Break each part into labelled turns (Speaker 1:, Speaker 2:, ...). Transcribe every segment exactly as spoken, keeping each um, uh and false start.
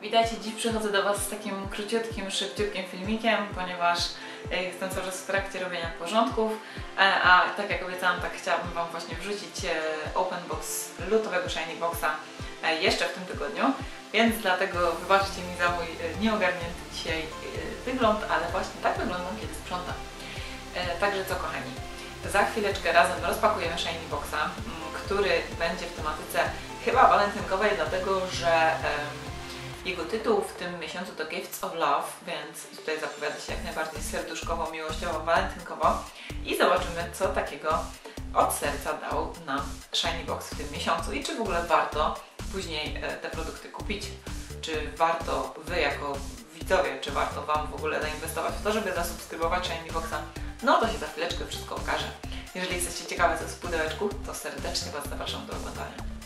Speaker 1: Witajcie, dziś przychodzę do Was z takim króciutkim, szybciutkim filmikiem, ponieważ jestem cały czas w trakcie robienia porządków, a tak jak obiecałam, tak chciałabym Wam właśnie wrzucić open box lutowego Shiny Boxa jeszcze w tym tygodniu, więc dlatego wybaczcie mi za mój nieogarnięty dzisiaj wygląd, ale właśnie tak wyglądam, kiedy sprzątam. Także co, kochani, za chwileczkę razem rozpakujemy Shiny Boxa, który będzie w tematyce chyba walentynkowej, dlatego że jego tytuł w tym miesiącu to Gifts of Love, więc tutaj zapowiada się jak najbardziej serduszkowo, miłościowo, walentynkowo i zobaczymy, co takiego od serca dał nam Shiny Box w tym miesiącu i czy w ogóle warto później te produkty kupić, czy warto Wy jako widzowie, czy warto Wam w ogóle zainwestować w to, żeby zasubskrybować Shiny Boxa. No to się za chwileczkę wszystko okaże. Jeżeli jesteście ciekawe, co jest w pudełeczku, to serdecznie Was zapraszam do oglądania.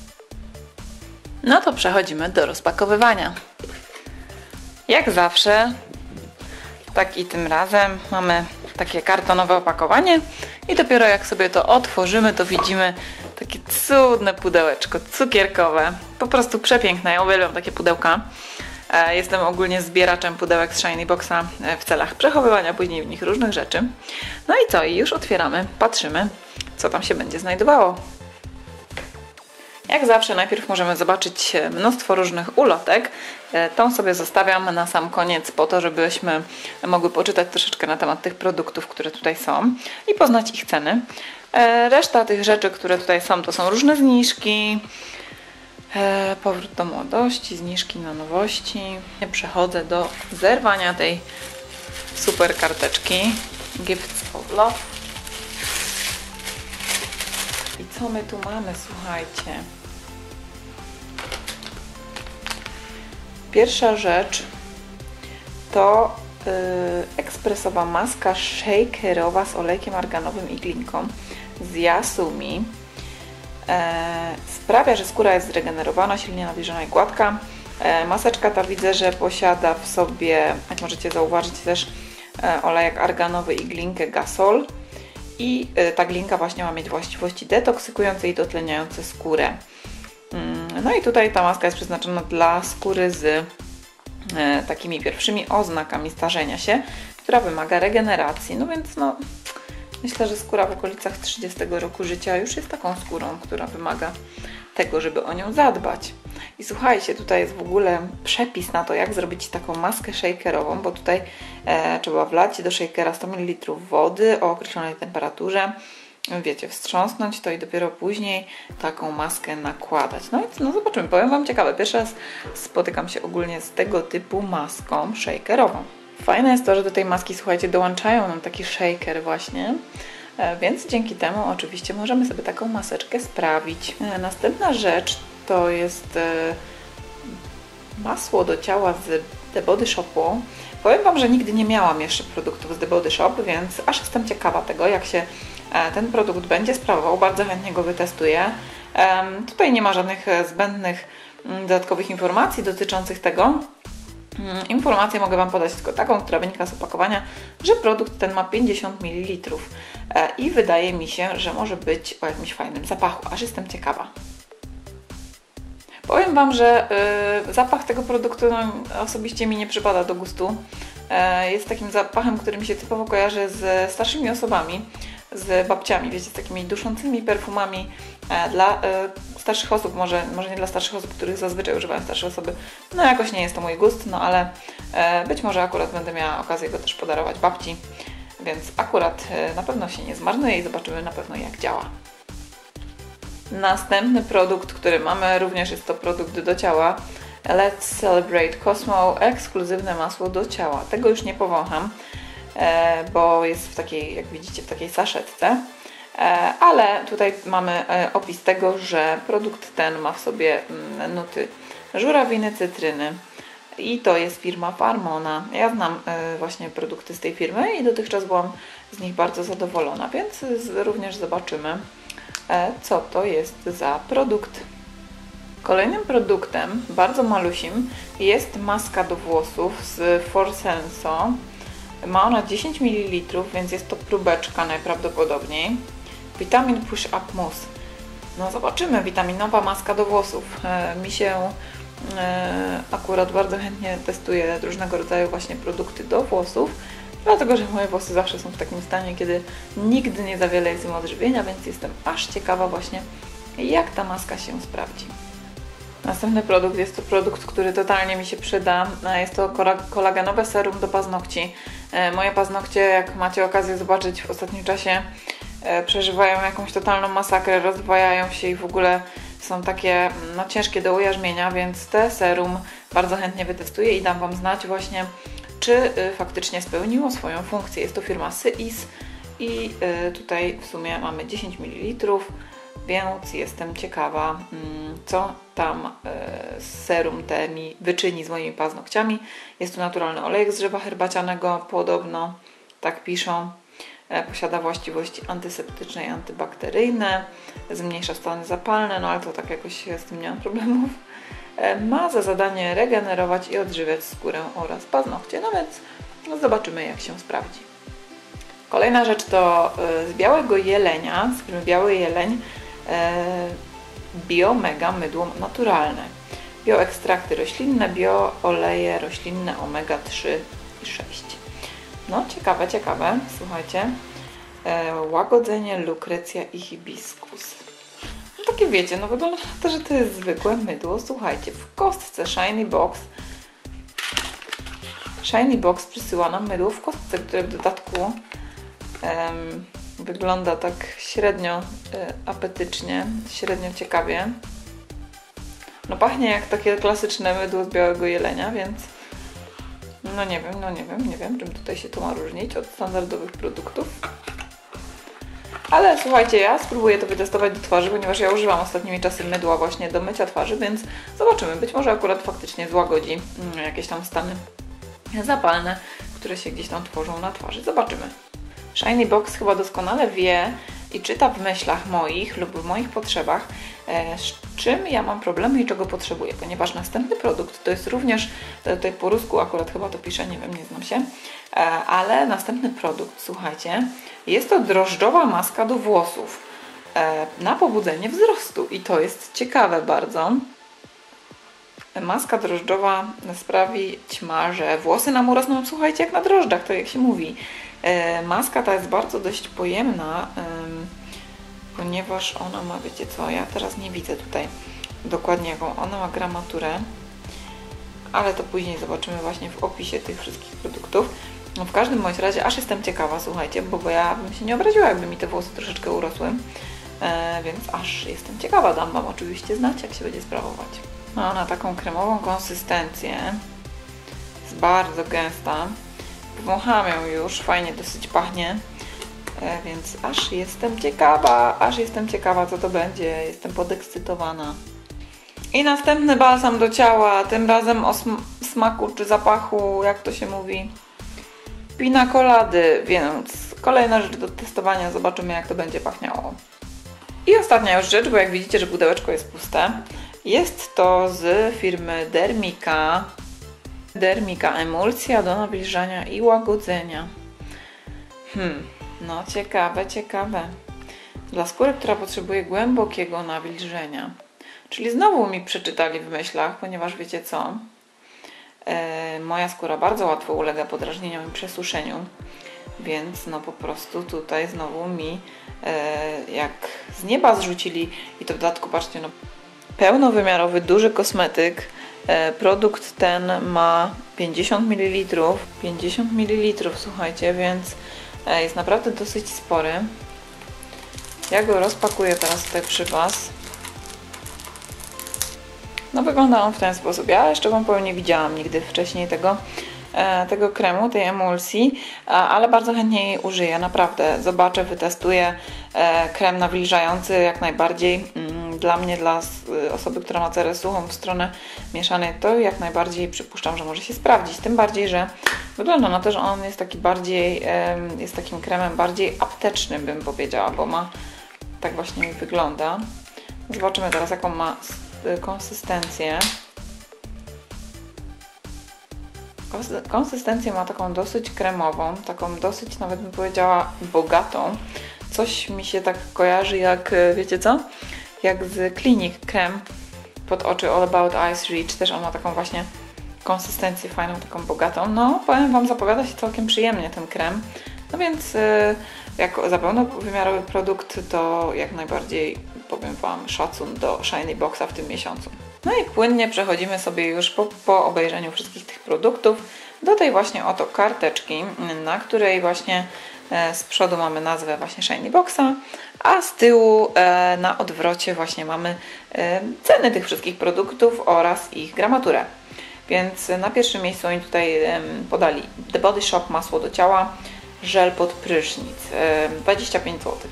Speaker 1: No to przechodzimy do rozpakowywania. Jak zawsze, tak i tym razem mamy takie kartonowe opakowanie i dopiero jak sobie to otworzymy, to widzimy takie cudne pudełeczko, cukierkowe. Po prostu przepiękne, ja uwielbiam takie pudełka. Jestem ogólnie zbieraczem pudełek z Shiny Boxa w celach przechowywania później w nich różnych rzeczy. No i co? I już otwieramy, patrzymy, co tam się będzie znajdowało. Jak zawsze najpierw możemy zobaczyć mnóstwo różnych ulotek. Tą sobie zostawiam na sam koniec po to, żebyśmy mogły poczytać troszeczkę na temat tych produktów, które tutaj są i poznać ich ceny. Reszta tych rzeczy, które tutaj są, to są różne zniżki, powrót do młodości, zniżki na nowości. Przechodzę do zerwania tej super karteczki Gifts of Love. I co my tu mamy, słuchajcie? Pierwsza rzecz to yy, ekspresowa maska shakerowa z olejkiem arganowym i glinką z Yasumi. E, sprawia, że skóra jest zregenerowana, silnie nawilżona i gładka. E, maseczka ta widzę, że posiada w sobie, jak możecie zauważyć, też e, olejek arganowy i glinkę Gasol. I ta glinka właśnie ma mieć właściwości detoksykujące i dotleniające skórę. No i tutaj ta maska jest przeznaczona dla skóry z takimi pierwszymi oznakami starzenia się, która wymaga regeneracji. No więc no, myślę, że skóra w okolicach trzydziestego roku życia już jest taką skórą, która wymaga tego, żeby o nią zadbać. I słuchajcie, tutaj jest w ogóle przepis na to, jak zrobić taką maskę shakerową, bo tutaj e, trzeba wlać do shakera sto mililitrów wody o określonej temperaturze, wiecie, wstrząsnąć to i dopiero później taką maskę nakładać. No i no zobaczymy, powiem Wam ciekawe, pierwszy raz spotykam się ogólnie z tego typu maską shakerową. Fajne jest to, że do tej maski, słuchajcie, dołączają nam taki shaker właśnie, e, więc dzięki temu oczywiście możemy sobie taką maseczkę sprawić. E, następna rzecz to jest e, masło do ciała z The Body Shopu. Powiem Wam, że nigdy nie miałam jeszcze produktów z The Body Shop, więc aż jestem ciekawa tego, jak się e, ten produkt będzie sprawował. Bardzo chętnie go wytestuję. E, tutaj nie ma żadnych zbędnych m, dodatkowych informacji dotyczących tego. Informację mogę Wam podać tylko taką, która wynika z opakowania, że produkt ten ma pięćdziesiąt mililitrów e, i wydaje mi się, że może być o jakimś fajnym zapachu, aż jestem ciekawa. Powiem Wam, że y, zapach tego produktu no, osobiście mi nie przypada do gustu. E, jest takim zapachem, który mi się typowo kojarzy z starszymi osobami, z babciami, wiecie, z takimi duszącymi perfumami e, dla e, starszych osób, może, może nie dla starszych osób, których zazwyczaj używają starsze osoby. No jakoś nie jest to mój gust, no ale e, być może akurat będę miała okazję go też podarować babci, więc akurat e, na pewno się nie zmarnuje i zobaczymy na pewno, jak działa. Następny produkt, który mamy, również jest to produkt do ciała. Let's Celebrate Cosmo, ekskluzywne masło do ciała. Tego już nie powącham, e, bo jest w takiej, jak widzicie, w takiej saszetce. E, ale tutaj mamy e, opis tego, że produkt ten ma w sobie mm, nuty żurawiny, cytryny. I to jest firma Farmona. Ja znam e, właśnie produkty z tej firmy i dotychczas byłam z nich bardzo zadowolona, więc z, również zobaczymy, co to jest za produkt. Kolejnym produktem, bardzo malusim, jest maska do włosów z Forsenso. Ma ona dziesięć mililitrów, więc jest to próbeczka najprawdopodobniej. Vitamin Push Up Mousse. No zobaczymy, witaminowa maska do włosów. E, mi się akurat bardzo chętnie testuję różnego rodzaju właśnie produkty do włosów, dlatego że moje włosy zawsze są w takim stanie, kiedy nigdy nie za wiele jest im odżywienia, więc jestem aż ciekawa właśnie, jak ta maska się sprawdzi. Następny produkt jest to produkt, który totalnie mi się przyda. Jest to kolagenowe serum do paznokci. Moje paznokcie, jak macie okazję zobaczyć w ostatnim czasie, przeżywają jakąś totalną masakrę, rozdwajają się i w ogóle są takie no, ciężkie do ujarzmienia, więc te serum bardzo chętnie wytestuję i dam Wam znać właśnie, czy faktycznie spełniło swoją funkcję. Jest to firma Syiss i tutaj w sumie mamy dziesięć mililitrów, więc jestem ciekawa, co tam serum te mi wyczyni z moimi paznokciami. Jest to naturalny olejek z drzewa herbacianego, podobno, tak piszą. Posiada właściwości antyseptyczne i antybakteryjne, zmniejsza stany zapalne, no ale to tak jakoś z tym nie mam problemów. Ma za zadanie regenerować i odżywiać skórę oraz paznokcie, no więc no zobaczymy, jak się sprawdzi. Kolejna rzecz to z białego jelenia, z firmy Biały Jeleń, Biomega mydło naturalne. Bioekstrakty roślinne, biooleje roślinne omega trzy i sześć. No ciekawe, ciekawe, słuchajcie. E, łagodzenie, lukrecja i hibiskus. No takie wiecie, no wygląda na to, że to jest zwykłe mydło. Słuchajcie, w kostce Shiny Box Shiny Box przysyła nam mydło w kostce, które w dodatku em, wygląda tak średnio e, apetycznie, średnio ciekawie. No pachnie jak takie klasyczne mydło z białego jelenia, więc no nie wiem, no nie wiem, nie wiem, czym tutaj się to ma różnić od standardowych produktów. Ale słuchajcie, ja spróbuję to wytestować do twarzy, ponieważ ja używam ostatnimi czasy mydła właśnie do mycia twarzy, więc zobaczymy. Być może akurat faktycznie złagodzi jakieś tam stany zapalne, które się gdzieś tam tworzą na twarzy. Zobaczymy. Shiny Box chyba doskonale wie i czyta w myślach moich lub w moich potrzebach, e, z czym ja mam problemy i czego potrzebuję, ponieważ następny produkt to jest również, tutaj po rusku akurat chyba to pisze, nie wiem, nie znam się, e, ale następny produkt, słuchajcie, jest to drożdżowa maska do włosów e, na pobudzenie wzrostu i to jest ciekawe bardzo. Maska drożdżowa sprawi ćma, że włosy nam urosną, słuchajcie, jak na drożdżach, to jak się mówi. E, maska ta jest bardzo dość pojemna, e, ponieważ ona ma, wiecie co, ja teraz nie widzę tutaj dokładnie jaką ona ma gramaturę, ale to później zobaczymy właśnie w opisie tych wszystkich produktów. No w każdym bądź razie aż jestem ciekawa, słuchajcie, bo, bo ja bym się nie obraziła, jakby mi te włosy troszeczkę urosły, e, więc aż jestem ciekawa, dam Wam oczywiście znać, jak się będzie sprawować. Ma ona taką kremową konsystencję, jest bardzo gęsta, wącham ją już, fajnie dosyć pachnie, e, więc aż jestem ciekawa, aż jestem ciekawa, co to będzie, jestem podekscytowana. I następny balsam do ciała, tym razem o sm smaku czy zapachu, jak to się mówi, pina colady, więc kolejna rzecz do testowania, zobaczymy, jak to będzie pachniało. I ostatnia już rzecz, bo jak widzicie, że pudełeczko jest puste, jest to z firmy Dermika. Dermika emulsja do nawilżania i łagodzenia. Hmm, no ciekawe, ciekawe. Dla skóry, która potrzebuje głębokiego nawilżenia. Czyli znowu mi przeczytali w myślach, ponieważ wiecie co? E, moja skóra bardzo łatwo ulega podrażnieniom i przesuszeniu, więc no po prostu tutaj znowu mi e, jak z nieba zrzucili i to w dodatku, patrzcie, no pełnowymiarowy, duży kosmetyk. E, produkt ten ma pięćdziesiąt mililitrów. pięćdziesiąt mililitrów, słuchajcie, więc e, jest naprawdę dosyć spory. Ja go rozpakuję teraz tutaj przy Was. No wygląda on w ten sposób. Ja jeszcze Wam powiem, nie widziałam nigdy wcześniej tego, e, tego kremu, tej emulsji, a, ale bardzo chętnie jej użyję, naprawdę. Zobaczę, wytestuję. E, krem nawilżający jak najbardziej. Mm, dla mnie, dla osoby, która ma cerę suchą w stronę mieszanej, to jak najbardziej przypuszczam, że może się sprawdzić. Tym bardziej, że wygląda na to, że on jest taki bardziej, e, jest takim kremem bardziej aptecznym, bym powiedziała, bo ma, tak właśnie wygląda. Zobaczymy teraz, jaką ma konsystencję. Konsystencję ma taką dosyć kremową, taką dosyć, nawet bym powiedziała, bogatą. Coś mi się tak kojarzy jak, wiecie co? Jak z Clinique krem pod oczy All About Eyes Reach, też on ma taką właśnie konsystencję fajną, taką bogatą. No, powiem Wam, zapowiada się całkiem przyjemnie ten krem. No więc yy, jako za pełnowymiarowy produkt to jak najbardziej, powiem Wam, szacun do Shiny Boxa w tym miesiącu. No i płynnie przechodzimy sobie już po, po obejrzeniu wszystkich tych produktów do tej właśnie oto karteczki, na której właśnie e, z przodu mamy nazwę właśnie Shiny Boxa, a z tyłu e, na odwrocie właśnie mamy e, ceny tych wszystkich produktów oraz ich gramaturę. Więc na pierwszym miejscu oni tutaj e, podali The Body Shop masło do ciała, żel pod prysznic, e, dwadzieścia pięć złotych.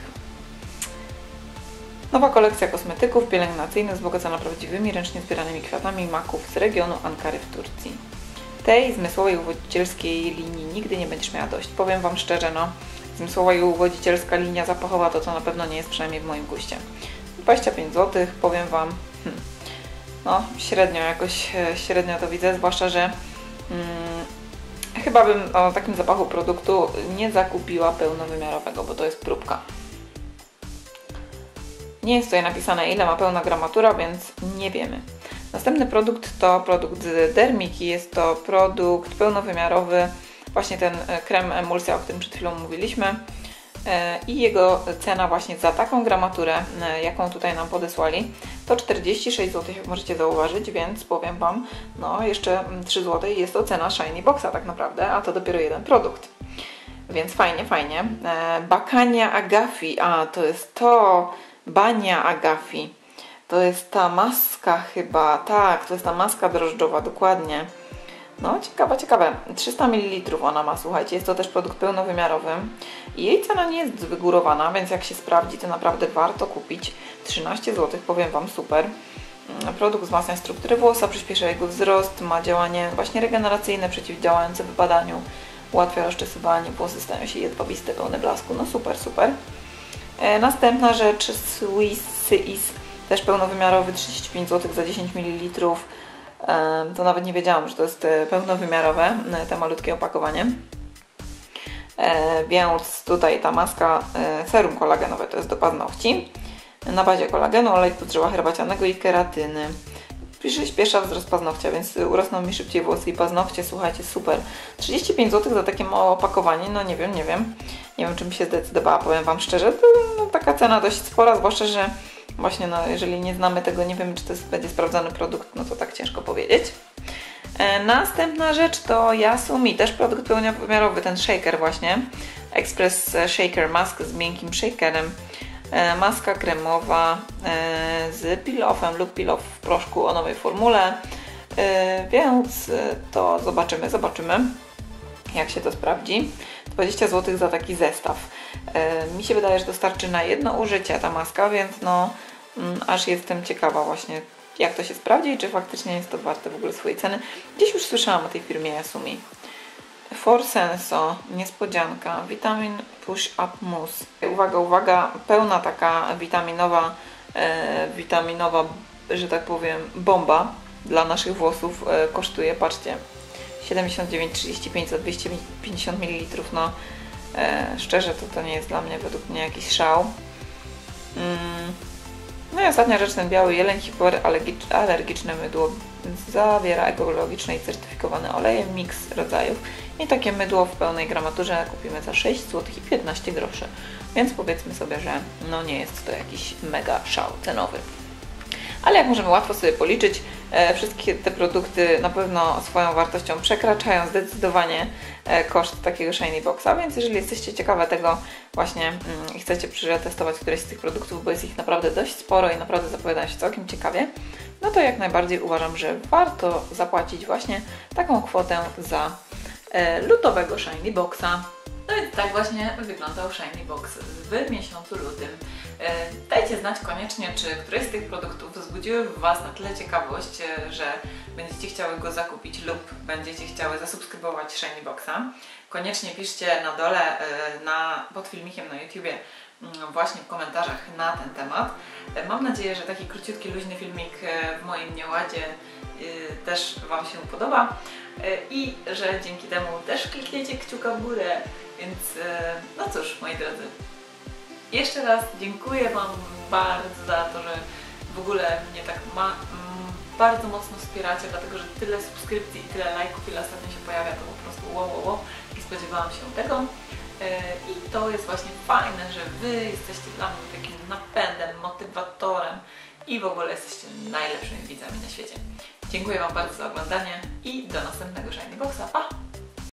Speaker 1: Nowa kolekcja kosmetyków pielęgnacyjnych wzbogacona prawdziwymi, ręcznie zbieranymi kwiatami maków z regionu Ankary w Turcji. Tej zmysłowej uwodzicielskiej linii nigdy nie będziesz miała dość. Powiem Wam szczerze, no, zmysłowa i uwodzicielska linia zapachowa to to na pewno nie jest, przynajmniej w moim guście. dwadzieścia pięć złotych, powiem Wam, hmm, no średnio jakoś, średnio to widzę, zwłaszcza, że hmm, chyba bym o takim zapachu produktu nie zakupiła pełnowymiarowego, bo to jest próbka. Nie jest tutaj napisane, ile ma pełna gramatura, więc nie wiemy. Następny produkt to produkt z Dermiki. Jest to produkt pełnowymiarowy, właśnie ten krem emulsja, o którym przed chwilą mówiliśmy. I jego cena właśnie za taką gramaturę, jaką tutaj nam podesłali, to czterdzieści sześć złotych, jak możecie zauważyć, więc powiem Wam, no jeszcze trzy złote i jest to cena Shiny Boxa tak naprawdę, a to dopiero jeden produkt. Więc fajnie, fajnie. Bakania Agafi, a to jest to... Bania Agafi. To jest ta maska chyba, tak, to jest ta maska drożdżowa, dokładnie. No, ciekawe, ciekawe. trzysta mililitrów ona ma, słuchajcie, jest to też produkt pełnowymiarowy. I jej cena nie jest wygórowana, więc jak się sprawdzi, to naprawdę warto kupić. trzynaście złotych, powiem Wam, super. Produkt wzmacnia struktury włosa, przyspiesza jego wzrost, ma działanie właśnie regeneracyjne, przeciwdziałające wypadaniu, ułatwia rozczesywanie, włosy stają się jedwabiste, pełne blasku, no super, super. Następna rzecz, Swissis, też pełnowymiarowy, trzydzieści pięć złotych za dziesięć mililitrów. To nawet nie wiedziałam, że to jest pełnowymiarowe, te malutkie opakowanie. Więc tutaj ta maska serum kolagenowe, to jest do paznokci. Na bazie kolagenu, olejku z drzewa herbacianego i keratyny. Przyspiesza wzrost paznokcia, więc urosną mi szybciej włosy i paznokcie, słuchajcie, super. trzydzieści pięć złotych za takie małe opakowanie, no nie wiem, nie wiem. Nie wiem, czym się zdecydowała, powiem Wam szczerze. To, no, taka cena dość spora, zwłaszcza, że właśnie, no, jeżeli nie znamy tego, nie wiemy, czy to jest, będzie sprawdzony produkt, no to tak ciężko powiedzieć. E, następna rzecz to Yasumi, też produkt pełnowymiarowy, ten shaker właśnie. Express Shaker Mask z miękkim shakerem. E, maska kremowa e, z peel-offem lub peel-off w proszku o nowej formule. E, więc to zobaczymy, zobaczymy, jak się to sprawdzi. dwadzieścia złotych za taki zestaw. E, mi się wydaje, że dostarczy na jedno użycie ta maska, więc no mm, aż jestem ciekawa właśnie, jak to się sprawdzi i czy faktycznie jest to warte w ogóle swojej ceny. Gdzieś już słyszałam o tej firmie Yasumi. Forsenso, niespodzianka, Vitamin Push Up Mousse. Uwaga, uwaga, pełna taka witaminowa, e, witaminowa, że tak powiem, bomba dla naszych włosów e, kosztuje, patrzcie, siedemdziesiąt dziewięć trzydzieści pięć za dwieście pięćdziesiąt mililitrów. No e, szczerze to to nie jest dla mnie, według mnie, jakiś szał. Mm. No i ostatnia rzecz, ten biały jeleń, hipoalergiczne mydło, zawiera ekologiczne i certyfikowane oleje, miks rodzajów i takie mydło w pełnej gramaturze kupimy za sześć złotych i piętnaście groszy, więc powiedzmy sobie, że no nie jest to jakiś mega szał cenowy. Ale jak możemy łatwo sobie policzyć, e, wszystkie te produkty na pewno swoją wartością przekraczają zdecydowanie e, koszt takiego Shiny Boxa, więc jeżeli jesteście ciekawe tego właśnie mm, i chcecie przetestować któreś z tych produktów, bo jest ich naprawdę dość sporo i naprawdę zapowiadają się całkiem ciekawie, no to jak najbardziej uważam, że warto zapłacić właśnie taką kwotę za e, lutowego Shiny Boxa. No i tak właśnie wyglądał Shiny Box w miesiącu lutym. Dajcie znać koniecznie, czy któreś z tych produktów wzbudziły w Was na tyle ciekawość, że będziecie chciały go zakupić lub będziecie chciały zasubskrybować Shiny Boxa. Koniecznie piszcie na dole, na, pod filmikiem na YouTubie, właśnie w komentarzach na ten temat. Mam nadzieję, że taki króciutki, luźny filmik w moim nieładzie też Wam się podoba i że dzięki temu też klikniecie kciuka w górę, więc no cóż, moi drodzy, jeszcze raz dziękuję Wam bardzo za to, że w ogóle mnie tak ma, bardzo mocno wspieracie, dlatego że tyle subskrypcji i tyle lajków, ile ostatnio się pojawia, to po prostu wow, wow, wow. I spodziewałam się tego. I to jest właśnie fajne, że Wy jesteście dla mnie takim napędem, motywatorem i w ogóle jesteście najlepszymi widzami na świecie. Dziękuję Wam bardzo za oglądanie i do następnego Shiny Boxa. Pa!